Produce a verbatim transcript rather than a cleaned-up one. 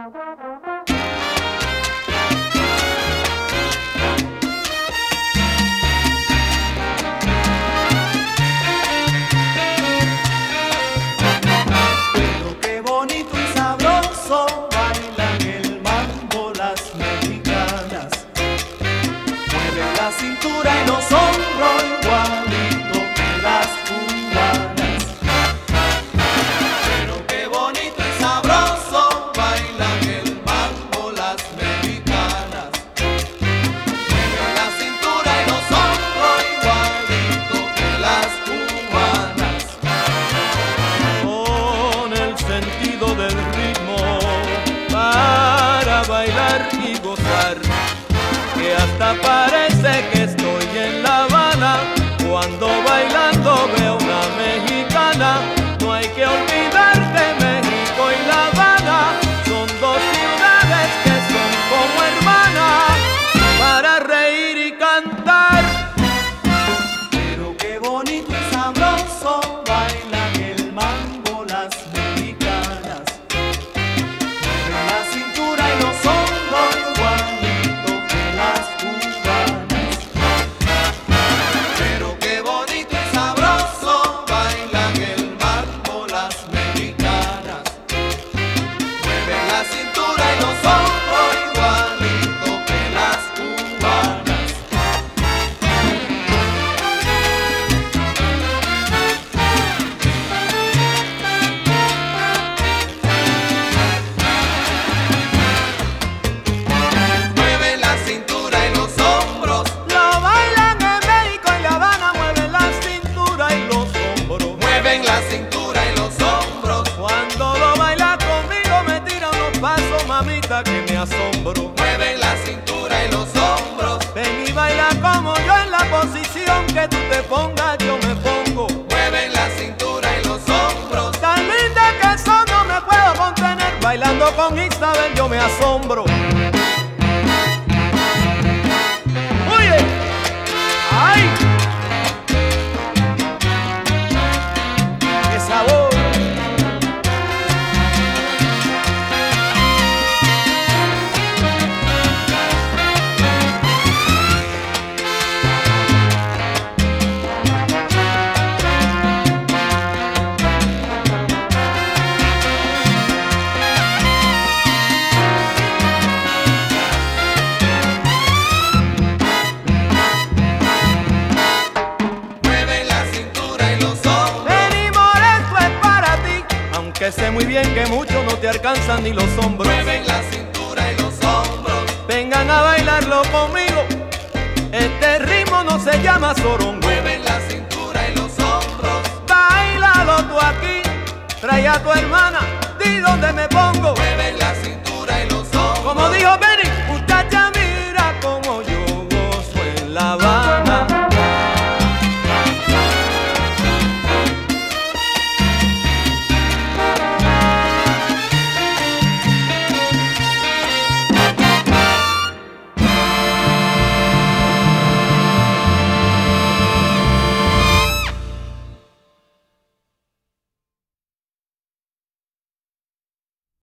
Pero qué bonito y sabroso bailan el mambo las mexicanas. Mueven la cintura y los hombros igualito que las cubanas. Pero qué bonito y sabroso bailan el mambo las mexicanas. Mueven la cintura y los hombros igualito que las cubanas. Con el sentido del ritmo para bailar y gozar, que hasta parece que estoy en La Habana cuando bailando veo una mexicana. No hay que olvidar que México y La Habana son dos ciudades que son como hermanas para reír y cantar. Pero qué bonito y sabroso bailan el mambo las mexicanas. Mueven la cintura y los hombros igualito que las cubanas. Pero qué bonito y sabroso bailan el mambo las mexicanas. Mueven la cintura y los hombros igualito que las cubanas. Mueven la cintura y los hombros. Lo bailan en México y La Habana, mueven la cintura y los hombros. Mueven la cintura y los hombros. Cuando lo baila conmigo me tira unos pasos, mamita, que me asombro. Mueven la cintura y los hombros. Ven y baila como yo en la posición que tú te pongas, yo me pongo. Mueven la cintura y los hombros. Tan linda que son, no me puedo contener. Bailando con Isabel yo me asombro. Oye, ay, qué sabor. Mueven la cintura y los hombros. Venimos, esto es para ti, aunque sé muy bien que muchos no te alcanzan ni los hombros. Mueven la cintura y los hombros. Vengan a bailarlo conmigo, este ritmo no se llama sorongo. Mueven la cintura y los hombros. Bailalo tú aquí, trae a tu hermana, di dónde me pongo.